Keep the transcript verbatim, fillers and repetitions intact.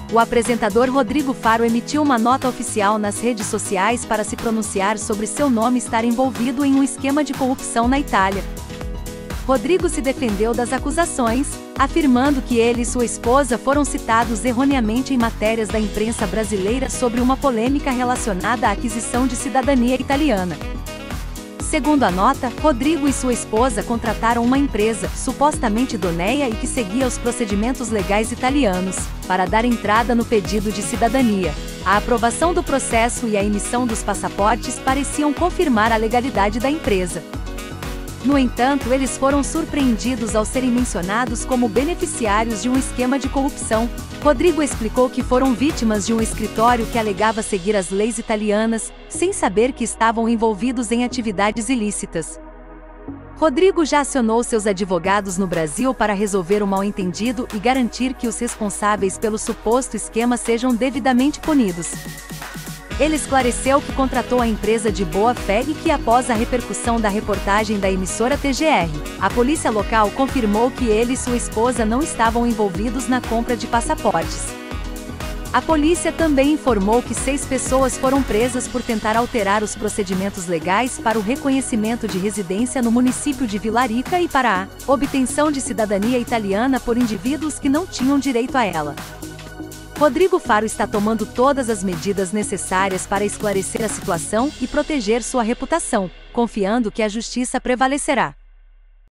O apresentador Rodrigo Faro emitiu uma nota oficial nas redes sociais para se pronunciar sobre seu nome estar envolvido em um esquema de corrupção na Itália. Rodrigo se defendeu das acusações, afirmando que ele e sua esposa foram citados erroneamente em matérias da imprensa brasileira sobre uma polêmica relacionada à aquisição de cidadania italiana. Segundo a nota, Rodrigo e sua esposa contrataram uma empresa, supostamente idoneia e que seguia os procedimentos legais italianos, para dar entrada no pedido de cidadania. A aprovação do processo e a emissão dos passaportes pareciam confirmar a legalidade da empresa. No entanto, eles foram surpreendidos ao serem mencionados como beneficiários de um esquema de corrupção. Rodrigo explicou que foram vítimas de um escritório que alegava seguir as leis italianas, sem saber que estavam envolvidos em atividades ilícitas. Rodrigo já acionou seus advogados no Brasil para resolver o mal-entendido e garantir que os responsáveis pelo suposto esquema sejam devidamente punidos. Ele esclareceu que contratou a empresa de boa-fé e que, após a repercussão da reportagem da emissora T G R, a polícia local confirmou que ele e sua esposa não estavam envolvidos na compra de passaportes. A polícia também informou que seis pessoas foram presas por tentar alterar os procedimentos legais para o reconhecimento de residência no município de Vila Rica e para a obtenção de cidadania italiana por indivíduos que não tinham direito a ela. Rodrigo Faro está tomando todas as medidas necessárias para esclarecer a situação e proteger sua reputação, confiando que a justiça prevalecerá.